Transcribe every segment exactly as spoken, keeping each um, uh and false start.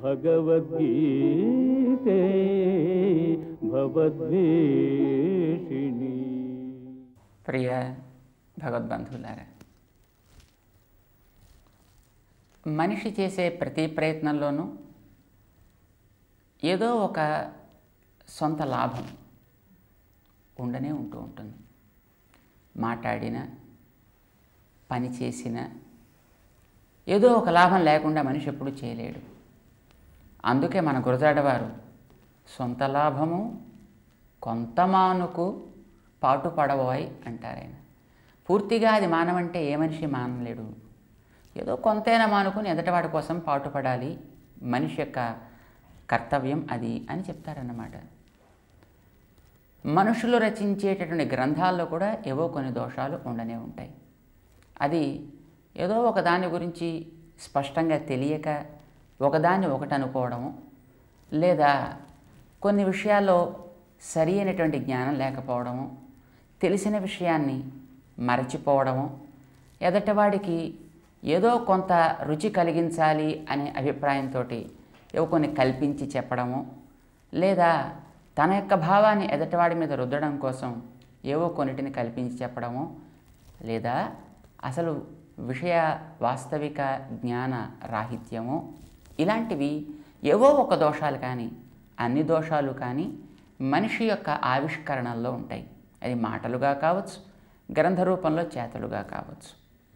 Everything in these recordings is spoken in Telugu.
భగవద్గీతే భవద్వేషిణి. ప్రియ భగవద్బంధువులారా, మనిషి చేసే ప్రతి ప్రయత్నంలోనూ ఏదో ఒక సొంత లాభం ఉండనే ఉంటూ ఉంటుంది. మాట్లాడిన పని చేసిన ఏదో ఒక లాభం లేకుండా మనిషి ఎప్పుడు చేయలేడు. అందుకే మన గురజాడవారు సొంత లాభము కొంతమానుకు పాటుపడబోయ్ అంటారు ఆయన. పూర్తిగా అది మానవంటే ఏ మనిషి మానలేడు. ఏదో కొంతైనా మానుకుని ఎదటివాడి కోసం పాటుపడాలి, మనిషి యొక్క కర్తవ్యం అది అని చెప్తారన్నమాట. మనుషులు రచించేటటువంటి గ్రంథాల్లో కూడా ఏవో కొన్ని దోషాలు ఉండనే ఉంటాయి. అది ఏదో ఒక దాని గురించి స్పష్టంగా తెలియక ఒకదాన్ని ఒకటి అనుకోవడము, లేదా కొన్ని విషయాల్లో సరి అయినటువంటి జ్ఞానం లేకపోవడము, తెలిసిన విషయాన్ని మరచిపోవడము, ఎదటివాడికి ఏదో కొంత రుచి కలిగించాలి అనే అభిప్రాయంతో ఏవో కొన్ని కల్పించి చెప్పడము, లేదా తన యొక్క భావాన్ని ఎదటివాడి మీద రుద్దడం కోసం ఏవో కొన్నిటిని కల్పించి చెప్పడము, లేదా అసలు విషయ వాస్తవిక జ్ఞాన రాహిత్యము, ఇలాంటివి ఏవో ఒక దోషాలు కానీ అన్ని దోషాలు కానీ మనిషి యొక్క ఆవిష్కరణల్లో ఉంటాయి. అది మాటలుగా కావచ్చు, గ్రంథ రూపంలో చేతలుగా కావచ్చు.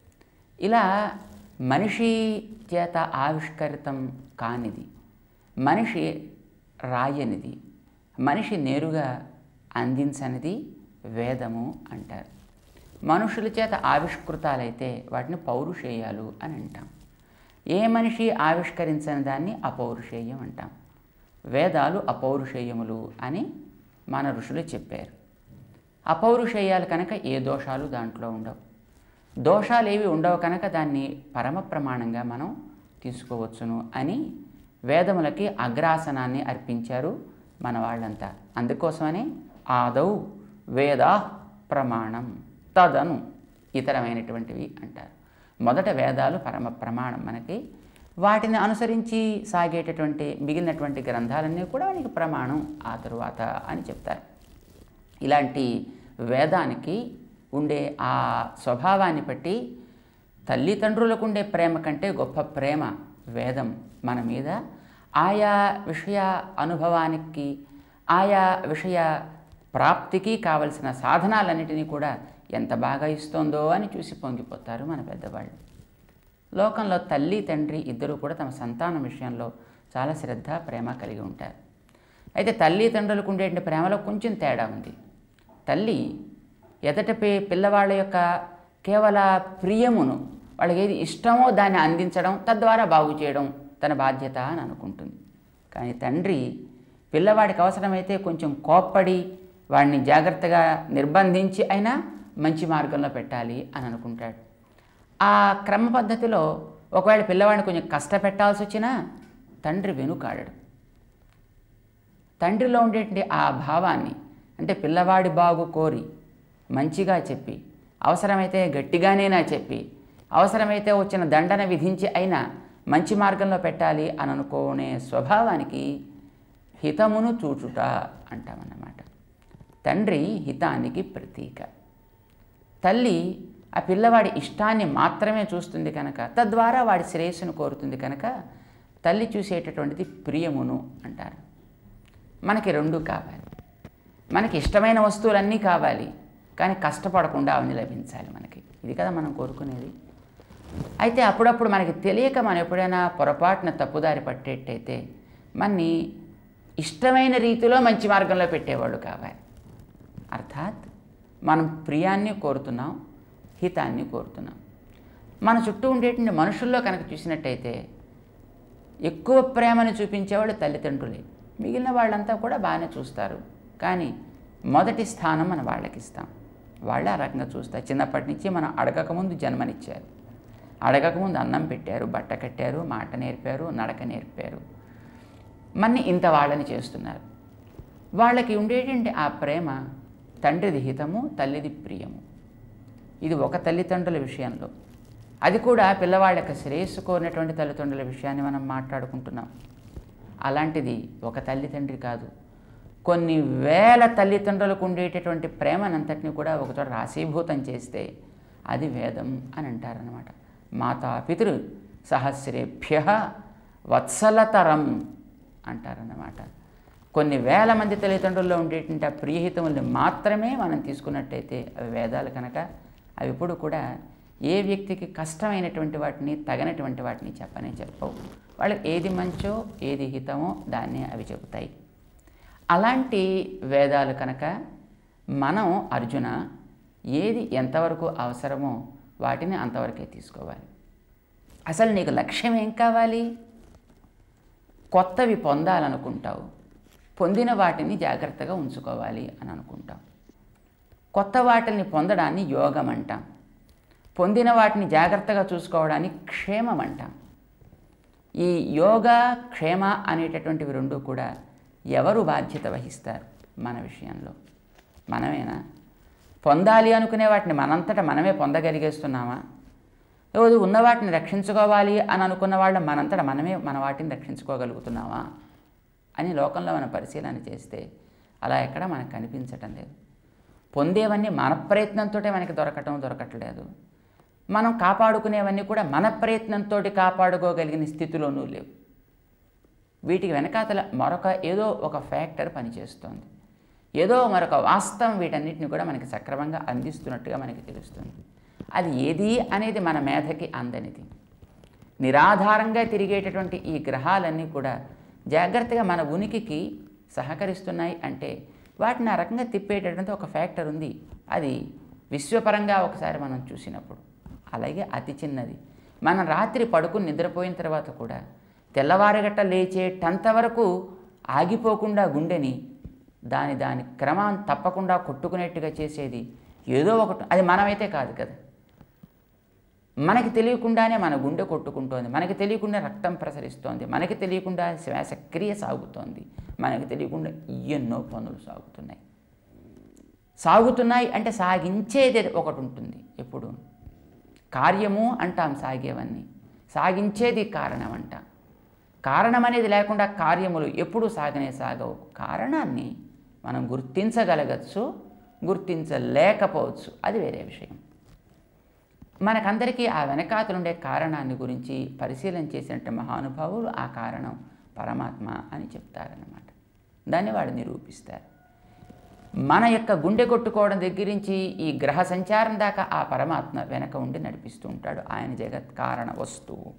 ఇలా మనిషి చేత ఆవిష్కరితం కానిది, మనిషి రాయనిది, మనిషి నేరుగా అందించనిది వేదము అంటారు. మనుషుల చేత ఆవిష్కృతాలైతే వాటిని పౌరుషేయాలు అని అంటాం. ఏ మనిషి ఆవిష్కరించని దాన్ని అపౌరుషేయం అంటాం. వేదాలు అపౌరుషేయములు అని మన ఋషులు చెప్పారు. అపౌరుషేయాలు కనుక ఏ దోషాలు దాంట్లో ఉండవు. దోషాలు ఏవి ఉండవు కనుక దాన్ని పరమ ప్రమాణంగా మనం తీసుకోవచ్చును అని వేదములకి అగ్రాసనాన్ని అర్పించారు మన వాళ్ళంతా. అందుకోసమని ఆదౌ వేదా ప్రమాణం తదను ఇతరమైనటువంటివి అంటారు. మొదట వేదాలు పరమ ప్రమాణం మనకి, వాటిని అనుసరించి సాగేటటువంటి మిగిలినటువంటి గ్రంథాలన్నీ కూడా మనకి ప్రమాణం ఆ తరువాత అని చెప్తారు. ఇలాంటి వేదానికి ఉండే ఆ స్వభావాన్ని బట్టి తల్లిదండ్రులకు ఉండే ప్రేమ కంటే గొప్ప ప్రేమ వేదం మన మీద ఆయా విషయ అనుభవానికి, ఆయా విషయ ప్రాప్తికి కావలసిన సాధనాలన్నిటినీ కూడా ఎంత బాగా ఇస్తుందో అని చూసి పొంగిపోతారు మన పెద్దవాళ్ళు. లోకంలో తల్లి తండ్రి ఇద్దరూ కూడా తమ సంతానం విషయంలో చాలా శ్రద్ధ ప్రేమ కలిగి ఉంటారు. అయితే తల్లి తండ్రులకు ఉండే ప్రేమలో కొంచెం తేడా ఉంది. తల్లి ఎదట పిల్లవాళ్ళ యొక్క కేవల ప్రియమును, వాళ్ళకి ఏది ఇష్టమో దాన్ని అందించడం, తద్వారా బాగు చేయడం తన బాధ్యత అని అనుకుంటుంది. కానీ తండ్రి పిల్లవాడికి అవసరమైతే కొంచెం కోప్పడి వాడిని జాగ్రత్తగా నిర్బంధించి అయినా మంచి మార్గంలో పెట్టాలి అని అనుకుంటాడు. ఆ క్రమ పద్ధతిలో ఒకవేళ పిల్లవాడిని కొంచెం కష్టపెట్టాల్సి వచ్చినా తండ్రి వెనుకాడడు. తండ్రిలో ఉండేటువంటి ఆ భావాన్ని, అంటే పిల్లవాడి బాగు కోరి మంచిగా చెప్పి, అవసరమైతే గట్టిగానేనా చెప్పి, అవసరమైతే వచ్చిన దండన విధించి అయినా మంచి మార్గంలో పెట్టాలి అని అనుకునే స్వభావానికి హితమును చూచుట అంటామన్నమాట. తండ్రి హితానికి ప్రతీక. తల్లి ఆ పిల్లవాడి ఇష్టాన్ని మాత్రమే చూస్తుంది కనుక, తద్వారా వాడి శ్రేయస్సును కోరుతుంది కనుక తల్లి చూసేటటువంటిది ప్రియమును అంటారు. మనకి రెండు కావాలి. మనకి ఇష్టమైన వస్తువులన్నీ కావాలి, కానీ కష్టపడకుండా అవన్నీ లభించాలి మనకి. ఇది కదా మనం కోరుకునేది. అయితే అప్పుడప్పుడు మనకి తెలియక మనం ఎప్పుడైనా పొరపాటున తప్పుదారి పట్టేట్టయితే మనని ఇష్టమైన రీతిలో మంచి మార్గంలో పెట్టేవాళ్ళు కావాలి. అర్థాత్ మనం ప్రియాన్ని కోరుతున్నాం, హితాన్ని కోరుతున్నాం. మన చుట్టూ ఉండేటువంటి మనుషుల్లో కనుక చూసినట్టయితే ఎక్కువ ప్రేమను చూపించేవాళ్ళు తల్లిదండ్రులే. మిగిలిన వాళ్ళంతా కూడా బాగానే చూస్తారు, కానీ మొదటి స్థానం మనం వాళ్ళకి ఇస్తాం. వాళ్ళు ఆ రకంగా చూస్తారు. చిన్నప్పటి నుంచి మనం అడగకముందు జన్మనిచ్చారు, అడగకముందు అన్నం పెట్టారు, బట్ట కట్టారు, మాట నేర్పారు, నడక నేర్పారు, మన్ని ఇంత వాళ్ళని చేస్తున్నారు. వాళ్ళకి ఉండేటువంటి ఆ ప్రేమ తండ్రిది హితము, తల్లిది ప్రియము. ఇది ఒక తల్లిదండ్రుల విషయంలో. అది కూడా పిల్లవాళ్ళ యొక్క శ్రేయస్సు కోరినటువంటి తల్లిదండ్రుల విషయాన్ని మనం మాట్లాడుకుంటున్నాం. అలాంటిది ఒక తల్లిదండ్రి కాదు, కొన్ని వేల తల్లిదండ్రులకు ఉండేటటువంటి ప్రేమనంతటిని కూడా ఒకచోట రాశీభూతం చేస్తే అది వేదం అని అంటారనమాట. మాతాపితృ సహస్రేభ్య వత్సలతరం అంటారన్నమాట. కొన్ని వేల మంది తల్లిదండ్రుల్లో ఉండేటువంటి ఆ ప్రియహితముల్ని మాత్రమే మనం తీసుకున్నట్టయితే అవి వేదాలు కనుక అవి ఎప్పుడు కూడా ఏ వ్యక్తికి కష్టమైనటువంటి వాటిని తగనటువంటి వాటిని చెప్పనే చెప్పవు. వాళ్ళకి ఏది మంచో ఏది హితమో దాన్నే అవి చెబుతాయి. అలాంటి వేదాలు కనుక మనం అర్జున ఏది ఎంతవరకు అవసరమో వాటిని అంతవరకే తీసుకోవాలి. అసలు నీకు లక్ష్యం ఏం కావాలి? కొత్తవి పొందాలనుకుంటావు, పొందిన వాటిని జాగ్రత్తగా ఉంచుకోవాలి అని అనుకుంటాం. కొత్త వాటిని పొందడాన్ని యోగం అంటాం, పొందిన వాటిని జాగ్రత్తగా చూసుకోవడాన్ని క్షేమం అంటాం. ఈ యోగ క్షేమ అనేటటువంటివి రెండు కూడా ఎవరు బాధ్యత వహిస్తారు మన విషయంలో? మనమేనా? పొందాలి అనుకునే వాటిని మనంతటా మనమే పొందగలిగేస్తున్నామా? రోజు ఉన్న వాటిని రక్షించుకోవాలి అని అనుకున్న వాళ్ళు మనంతటా మనమే మన వాటిని రక్షించుకోగలుగుతున్నామా అని లోకంలో మనం పరిశీలన చేస్తే అలా ఎక్కడ మనకు కనిపించటం లేదు. పొందేవన్నీ మన ప్రయత్నంతో మనకి దొరకటం దొరకట్లేదు. మనం కాపాడుకునేవన్నీ కూడా మన ప్రయత్నంతో కాపాడుకోగలిగిన స్థితిలోనూ లేవు. వీటికి వెనకాతల మరొక ఏదో ఒక ఫ్యాక్టర్ పనిచేస్తోంది, ఏదో మరొక వాస్తవం వీటన్నిటిని కూడా మనకి సక్రమంగా అందిస్తున్నట్టుగా మనకి తెలుస్తుంది. అది ఏది అనేది మన మేధకి అందనిది. నిరాధారంగా తిరిగేటటువంటి ఈ గ్రహాలన్నీ కూడా జాగ్రత్తగా మన ఉనికికి సహకరిస్తున్నాయి అంటే వాటిని ఆ రకంగా తిప్పేటటువంటి ఒక ఫ్యాక్టర్ ఉంది. అది విశ్వపరంగా ఒకసారి మనం చూసినప్పుడు. అలాగే అతి చిన్నది, మనం రాత్రి పడుకుని నిద్రపోయిన తర్వాత కూడా తెల్లవారగట్ట లేచేటంత వరకు ఆగిపోకుండా గుండెని దాని దాని క్రమం తప్పకుండా కొట్టుకునేట్టుగా చేసేది ఏదో ఒకటి. అది మనమైతే కాదు కదా, మనకి తెలియకుండానే మన గుండె కొట్టుకుంటోంది, మనకి తెలియకుండా రక్తం ప్రసరిస్తోంది, మనకి తెలియకుండా శ్వాసక్రియ సాగుతోంది, మనకి తెలియకుండా ఎన్నో పనులు సాగుతున్నాయి. సాగుతున్నాయి అంటే సాగించేది ఒకటి ఉంటుంది. ఎప్పుడు కార్యము అంటాం సాగేవన్నీ, సాగించేది కారణం అంటాం. కారణం అనేది లేకుండా కార్యములు ఎప్పుడూ సాగనే సాగవు. కారణాన్ని మనం గుర్తించగలగచ్చు, గుర్తించలేకపోవచ్చు, అది వేరే విషయం. మనకందరికీ ఆ వెనకాతలుండే కారణాన్ని గురించి పరిశీలన చేసినట్టు మహానుభావులు ఆ కారణం పరమాత్మ అని చెప్తారన్నమాట. దాన్ని వాడు నిరూపిస్తారు. మన యొక్క గుండె కొట్టుకోవడం దగ్గర నుంచి ఈ గ్రహ సంచారం దాకా ఆ పరమాత్మ వెనక ఉండి నడిపిస్తూ ఉంటాడు. ఆయన జగత్ కారణ వస్తువు.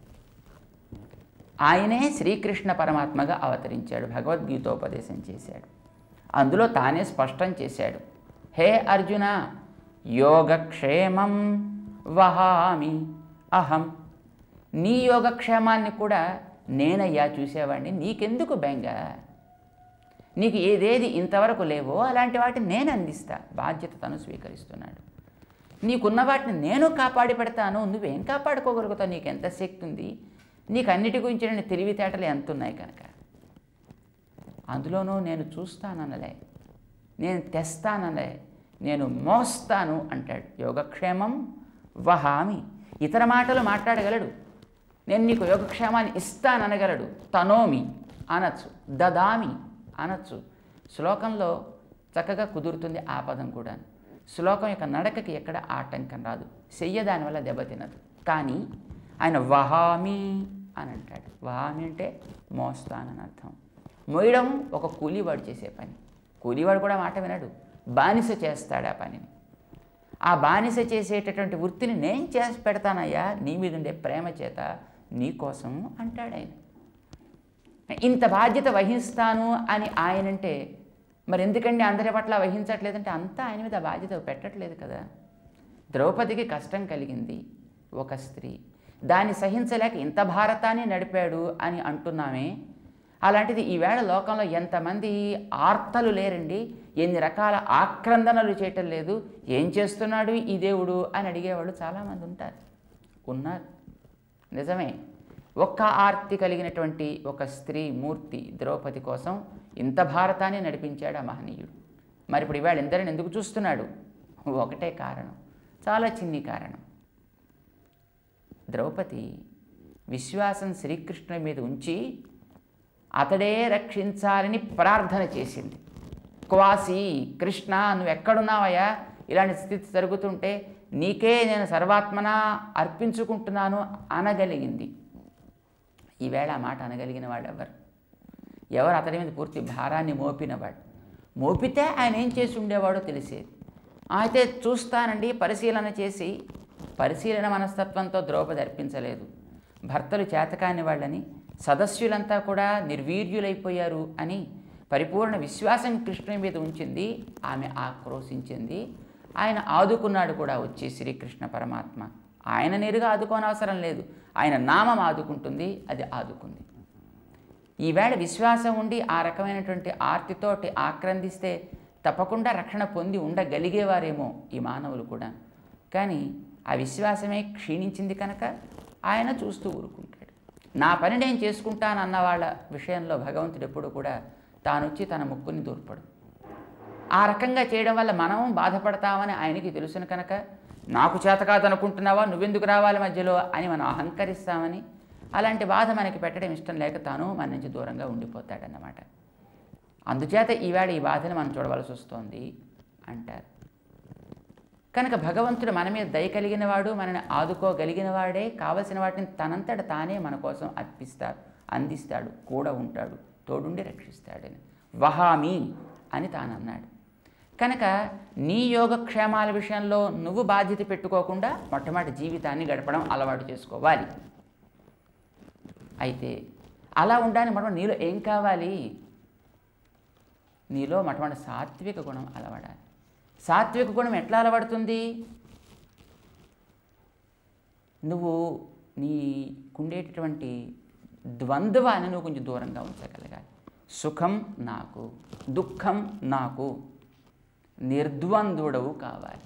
ఆయనే శ్రీకృష్ణ పరమాత్మగా అవతరించాడు, భగవద్గీతోపదేశం చేశాడు. అందులో తానే స్పష్టం చేశాడు, హే అర్జున యోగక్షేమం వహామి అహం. నీ యోగక్షేమాన్ని కూడా నేనయ్యా చూసేవాడిని, నీకెందుకు బెంగ? నీకు ఏదేది ఇంతవరకు లేవో అలాంటి వాటిని నేను అందిస్తా. బాధ్యత తను స్వీకరిస్తున్నాడు. నీకున్న వాటిని నేను కాపాడి పెడతాను, నువ్వేం కాపాడుకోగలుగుతావు? నీకు ఎంత శక్తి ఉంది? నీకు అన్నిటి గురించి నేను తెలివితేటలు ఎంత ఉన్నాయి కనుక అందులోనూ నేను చూస్తాననలే, నేను తెస్తానలే, నేను మోస్తాను అంటాడు. యోగక్షేమం వహామి. ఇతర మాటలు మాట్లాడగలడు, నేను నీకు యోగక్షేమాన్ని ఇస్తాననగలడు. తనోమి అనొచ్చు, దదామి అనొచ్చు. శ్లోకంలో చక్కగా కుదురుతుంది ఆ పదం కూడా. శ్లోకం యొక్క నడకకి ఎక్కడ ఆటంకం రాదు, చెయ్య దానివల్ల దెబ్బతినదు. కానీ ఆయన వహామి అని అంటాడు. వహామి అంటే మోస్తానని అర్థం. మోయడం ఒక కూలీవాడు చేసే పని. కూలీవాడు కూడా మాట వినడు, బానిస చేస్తాడు ఆ పనిని. ఆ బానిస చేసేటటువంటి వృత్తిని నేను చేసి పెడతానయ్యా నీ మీద ఉండే ప్రేమ చేత, నీ కోసం అంటాడు ఆయన. ఇంత బాధ్యత వహిస్తాను అని ఆయనంటే మరి ఎందుకండి అందరి పట్ల వహించట్లేదంటే అంతా ఆయన మీద బాధ్యత పెట్టట్లేదు కదా. ద్రౌపదికి కష్టం కలిగింది, ఒక స్త్రీ, దాన్ని సహించలేక ఇంత భారతాన్ని నడిపాడు అని అంటున్నామే. అలాంటిది ఈవేళ లోకంలో ఎంతమంది ఆర్తలు లేరండి, ఎన్ని రకాల ఆక్రందనలు చేయటం లేదు, ఏం చేస్తున్నాడు ఈ దేవుడు అని అడిగేవాళ్ళు చాలామంది ఉంటారు, ఉన్నారు. నిజమే, ఒక్క ఆర్తి కలిగినటువంటి ఒక స్త్రీ మూర్తి ద్రౌపది కోసం ఇంత భారతాన్ని నడిపించాడు ఆ మహనీయుడు. మరి ఇప్పుడు ఇవాళ ఇందరిని ఎందుకు చూస్తున్నాడు? ఒకటే కారణం, చాలా చిన్ని కారణం. ద్రౌపది విశ్వాసం శ్రీకృష్ణుని మీద ఉంచి అతడే రక్షించాలని ప్రార్థన చేసింది. క్వాసి కృష్ణ నువ్వు ఎక్కడున్నావయ్యా, ఇలాంటి స్థితి జరుగుతుంటే నీకే నేను సర్వాత్మనా అర్పించుకుంటున్నాను అనగలిగింది. ఈవేళ ఆ మాట అనగలిగిన వాడు ఎవరు? ఎవరు అతడి మీద పూర్తి భారాన్ని మోపినవాడు? మోపితే ఆయన ఏం చేసి ఉండేవాడో తెలిసేది. అయితే చూస్తానండి పరిశీలన చేసి, పరిశీలన మనస్తత్వంతో ద్రౌపది అర్పించలేదు. భర్తలు చేతకాని వాళ్ళని, సదస్యులంతా కూడా నిర్వీర్యులైపోయారు అని పరిపూర్ణ విశ్వాసం కృష్ణుని మీద ఉంచింది. ఆమె ఆక్రోశించింది. ఆయన ఆదుకున్నాడు కూడా వచ్చి శ్రీకృష్ణ పరమాత్మ. ఆయన నేరుగా ఆదుకోనవసరం లేదు, ఆయన నామం ఆదుకుంటుంది, అది ఆదుకుంది. ఈవేళ విశ్వాసం ఉండి ఆ రకమైనటువంటి ఆర్తితోటి ఆక్రందిస్తే తప్పకుండా రక్షణ పొంది ఉండగలిగేవారేమో ఈ మానవులు కూడా. కానీ ఆ విశ్వాసమే క్షీణించింది కనుక ఆయన చూస్తూ ఊరుకుంటాడు. నా పని నేను చేసుకుంటానన్న వాళ్ళ విషయంలో భగవంతుడు ఎప్పుడు కూడా తానొచ్చి తన ముక్కుని దూర్పడు. ఆ రకంగా చేయడం వల్ల మనం బాధపడతామని ఆయనకి తెలుసును కనుక, నాకు చేత కాదనుకుంటున్నావా, నువ్వెందుకు రావాలి మధ్యలో అని మనం అహంకరిస్తామని, అలాంటి బాధ మనకి పెట్టడం ఇష్టం లేక తాను మన నుంచి దూరంగా ఉండిపోతాడన్నమాట. అందుచేత ఈవేళ ఈ బాధను మనం చూడవలసి వస్తోంది అంటారు. కనుక భగవంతుడు మన మీద దయ కలిగిన వాడు, మనని ఆదుకోగలిగిన వాడే. కావలసిన వాటిని తనంతట తానే మన కోసం అర్పిస్తాడు, అందిస్తాడు, కూడా ఉంటాడు, తోడుండి రక్షిస్తాడని. వహామి అని తాను అన్నాడు. కనుక నీ యోగక్షేమాల విషయంలో నువ్వు బాధ్యత పెట్టుకోకుండా మొట్టమొదటి జీవితాన్ని గడపడం అలవాటు చేసుకోవాలి. అయితే అలా ఉండడానికి మొట్టమొదటి నీలో ఏం కావాలి? నీలో మొట్టమొదటి సాత్విక గుణం అలవడాలి. సాత్విక గుణం ఎట్లా అలవడుతుంది? నువ్వు నీకుండేటటువంటి ద్వంద్వాన్ని నువ్వు కొంచెం దూరంగా ఉంచగలగాలి. సుఖం నాకు, దుఃఖం నాకు, నిర్ద్వంద్వుడవు కావాలి,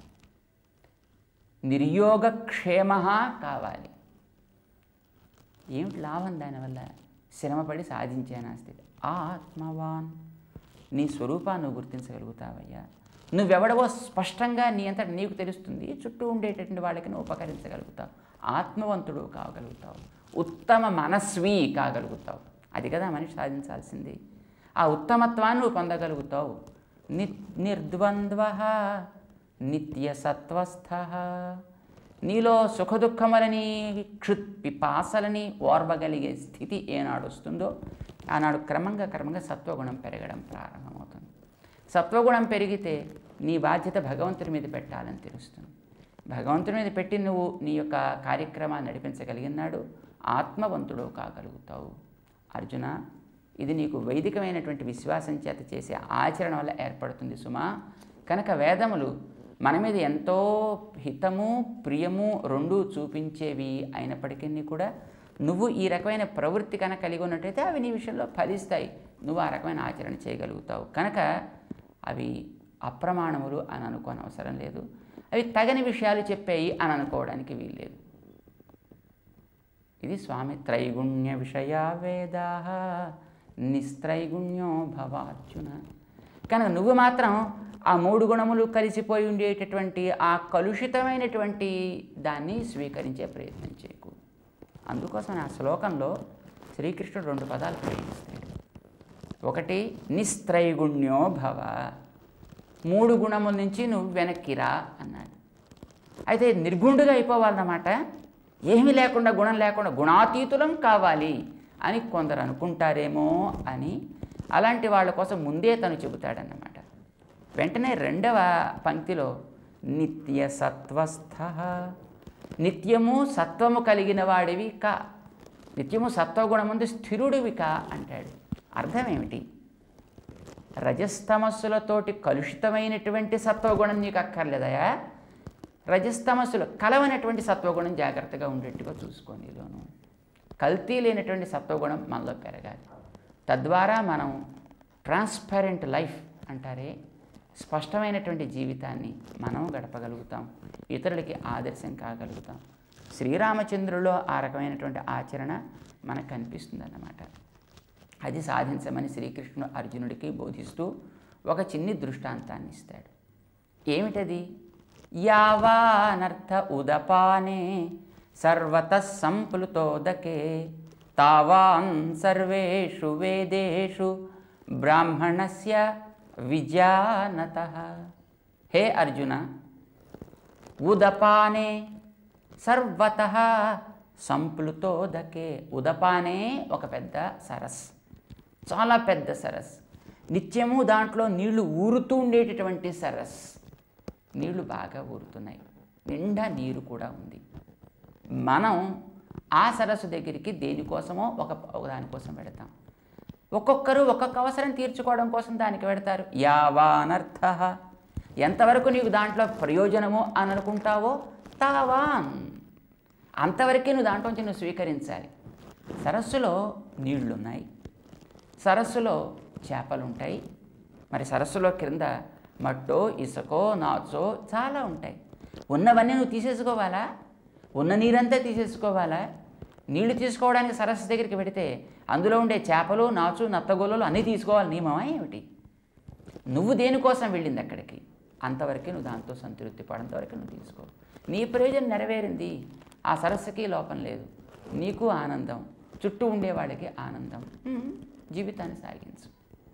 నిర్యోగక్షేమ కావాలి. ఏమిటి లాభం దానివల్ల? శ్రమపడి సాధించాను ఆ స్థితి. ఆత్మవాన్, నీ స్వరూపాన్ని నువ్వు గుర్తించగలుగుతావయ్యా. నువ్వెవడవో స్పష్టంగా నీ అంతటి నీకు తెలుస్తుంది. చుట్టూ ఉండేటటువంటి వాళ్ళకి నువ్వు ఉపకరించగలుగుతావు. ఆత్మవంతుడు కాగలుగుతావు, ఉత్తమ మనస్వి కాగలుగుతావు. అది కదా మనిషి సాధించాల్సింది. ఆ ఉత్తమత్వాన్ని నువ్వు పొందగలుగుతావు. ని నిర్ద్వంద్వ నిత్య సత్వస్థ. నీలో సుఖదుఖములని క్షుత్ పిపాసలని ఓర్వగలిగే స్థితి ఏనాడు వస్తుందో ఆనాడు క్రమంగా క్రమంగా సత్వగుణం పెరగడం ప్రారంభమవుతుంది. సత్వగుణం పెరిగితే నీ బాధ్యత భగవంతుడి మీద పెట్టాలని తెలుస్తుంది. భగవంతుడి మీద పెట్టి నువ్వు నీ యొక్క కార్యక్రమాన్ని నడిపించగలిగినాడు ఆత్మవంతుడు కాగలుగుతావు. అర్జున, ఇది నీకు వైదికమైనటువంటి విశ్వాసం చేత చేసే ఆచరణ వల్ల ఏర్పడుతుంది సుమా. కనుక వేదములు మన మీద ఎంతో హితము ప్రియము రెండూ చూపించేవి అయినప్పటికీ కూడా నువ్వు ఈ రకమైన ప్రవృత్తి కనుక కలిగి ఉన్నట్టయితే అవి నీ విషయంలో ఫలిస్తాయి. నువ్వు ఆ రకమైన ఆచరణ చేయగలుగుతావు. కనుక అవి అప్రమాణములు అని అనుకోని అవసరం లేదు. అవి తగని విషయాలు చెప్పాయి అని అనుకోవడానికి వీల్లేదు. ఇది స్వామి త్రైగుణ్య విషయ వేదా నిస్త్రైగుణ్యో భవార్జున. కనుక నువ్వు మాత్రం ఆ మూడు గుణములు కలిసిపోయి ఉండేటటువంటి ఆ కలుషితమైనటువంటి దాన్ని స్వీకరించే ప్రయత్నం చేయకు. అందుకోసం ఆ శ్లోకంలో శ్రీకృష్ణుడు రెండు పదాలు ప్రయోగిస్తాడు. ఒకటి నిస్త్రైగుణ్యో భవ, మూడు గుణముల నుంచి నువ్వు వెనక్కిరా అన్నాడు. అయితే నిర్గుణుడుగా అయిపోవాలన్నమాట. ఏమీ లేకుండా గుణం లేకుండా గుణాతీతులం కావాలి అని కొందరు అనుకుంటారేమో అని అలాంటి వాళ్ళ కోసం ముందే తను చెబుతాడన్నమాట. వెంటనే రెండవ పంక్తిలో నిత్య సత్వస్థ, నిత్యము సత్వము కలిగిన వాడివి కా, నిత్యము సత్వగుణముందు స్థిరుడివి కా అంటాడు. అర్థం ఏమిటి? రజస్తమస్సులతోటి కలుషితమైనటువంటి సత్వగుణం నీకు అక్కర్లేదయా. రజస్తమస్సులు కలవనటువంటి సత్వగుణం జాగ్రత్తగా ఉండేట్టుగా చూసుకోనిలోను. కల్తీ లేనటువంటి సత్వగుణం మనలో పెరగాలి. తద్వారా మనం ట్రాన్స్పరెంట్ లైఫ్ అంటారే, స్పష్టమైనటువంటి జీవితాన్ని మనం గడపగలుగుతాం, ఇతరులకి ఆదర్శం కాగలుగుతాం. శ్రీరామచంద్రులో ఆ రకమైనటువంటి ఆచరణ మనకు కనిపిస్తుంది అన్నమాట. అది సాధించమని శ్రీకృష్ణుడు అర్జునుడికి బోధిస్తూ ఒక చిన్ని దృష్టాంతాన్ని ఇస్తాడు. ఏమిటది? యావానర్థ ఉదపానే సర్వత సంప్లుతోదకే తావాన్ సర్వేషు వేదేషు బ్రాహ్మణస్య విజానతః. హే అర్జున, ఉదపానే సర్వతః సంప్లుతోదకే. ఉదపానే ఒక పెద్ద సరస్సు, చాలా పెద్ద సరస్సు, నిత్యము దాంట్లో నీళ్లు ఊరుతూ ఉండేటటువంటి సరస్సు. నీళ్లు బాగా ఊరుతున్నాయి, నిండా నీరు కూడా ఉంది. మనం ఆ సరస్సు దగ్గరికి దేనికోసమో ఒక ఒక దానికోసం పెడతాం. ఒక్కొక్కరు ఒక్కొక్క అవసరం తీర్చుకోవడం కోసం దానికి పెడతారు. యావానర్థ, ఎంతవరకు నీకు దాంట్లో ప్రయోజనమో అని అనుకుంటావో తావాన్, అంతవరకే నువ్వు దాంట్లోంచి నువ్వు స్వీకరించాలి. సరస్సులో నీళ్లున్నాయి, సరస్సులో చేపలుంటాయి, మరి సరస్సులో క్రింద మట్టో ఇసుకో నాచో చాలా ఉంటాయి. ఉన్నవన్నీ నువ్వు తీసేసుకోవాలా? ఉన్న నీరంతా తీసేసుకోవాలా? నీళ్లు తీసుకోవడానికి సరస్సు దగ్గరికి పెడితే అందులో ఉండే చేపలు నాచు నత్తగోళ్ళు అన్నీ తీసుకోవాలి నియమమా ఏమిటి? నువ్వు దేనికోసం వెళ్ళింది అక్కడికి, అంతవరకే నువ్వు దాంతో సంతృప్తి పడంతవరకు నువ్వు తీసుకో. నీ ప్రయోజనం నెరవేరింది, ఆ సరస్సుకి లోపం లేదు, నీకు ఆనందం, చుట్టూ ఉండేవాడికి ఆనందం. జీవితాన్ని సాగించు.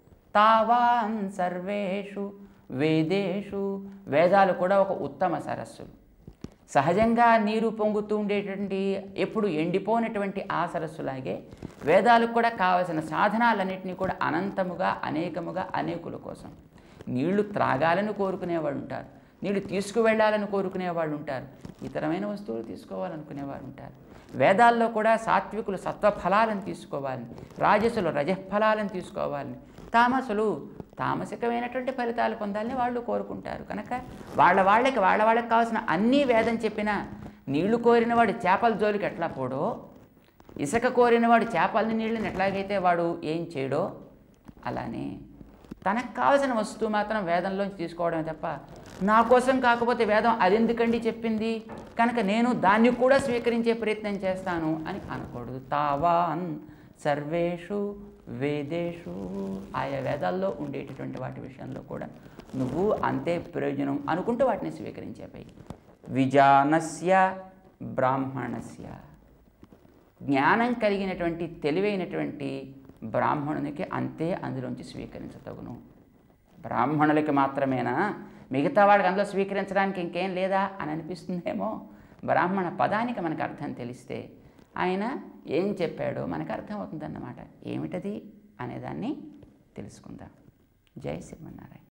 తావాన్ సర్వేషు వేదేషు, వేదాలు కూడా ఒక ఉత్తమ సరస్సులు. సహజంగా నీరు పొంగుతూ ఉండేటువంటి ఎప్పుడు ఎండిపోయినటువంటి ఆ సరస్సులాగే వేదాలకు కూడా కావలసిన సాధనాలన్నింటినీ కూడా అనంతముగా అనేకముగా అనేకుల కోసం. నీళ్లు త్రాగాలని కోరుకునేవాడు ఉంటారు, నీళ్లు తీసుకువెళ్ళాలని కోరుకునేవాళ్ళు ఉంటారు, ఇతరమైన వస్తువులు తీసుకోవాలనుకునేవారు ఉంటారు. వేదాల్లో కూడా సాత్వికులు సత్వఫలాలను తీసుకోవాలని, రాజసులు రజఫలాలను తీసుకోవాలని, తామసులు తామసికమైనటువంటి ఫలితాలు పొందాలని వాళ్ళు కోరుకుంటారు. కనుక వాళ్ళ వాళ్ళకి వాళ్ళ వాళ్ళకి కావాల్సిన అన్నీ వేదం చెప్పినా నీళ్లు కోరినవాడు చేపల జోలికి ఎట్లా పోడో, ఇసుక కోరినవాడు చేపలని నీళ్ళని ఎట్లాగైతే వాడు ఏం చేయడో, అలానే తనకు కావలసిన వస్తువు మాత్రం వేదంలోంచి తీసుకోవడమే తప్ప నా కోసం కాకపోతే వేదం అదెందుకండి చెప్పింది కనుక నేను దాన్ని కూడా స్వీకరించే ప్రయత్నం చేస్తాను అని అనకూడదు. తావాన్ సర్వేషు వేదేషు, ఆయా వేదాల్లో ఉండేటటువంటి వాటి విషయంలో కూడా నువ్వు అంతే ప్రయోజనం అనుకుంటూ వాటిని స్వీకరించేపై. విజానస్య బ్రాహ్మణస్య, జ్ఞానం కలిగినటువంటి తెలివైనటువంటి బ్రాహ్మణునికి అంతే అందులోంచి స్వీకరించతగును. బ్రాహ్మణులకి మాత్రమేనా, మిగతా వాడికి అందులో స్వీకరించడానికి ఇంకేం లేదా అని అనిపిస్తుందేమో. బ్రాహ్మణ పదానికి మనకు అర్థం తెలిస్తే ఆయన ఏం చెప్పాడో మనకు అర్థమవుతుందన్నమాట. ఏమిటది అనేదాన్ని తెలుసుకుందాం. జై శ్రీమన్నారాయణ.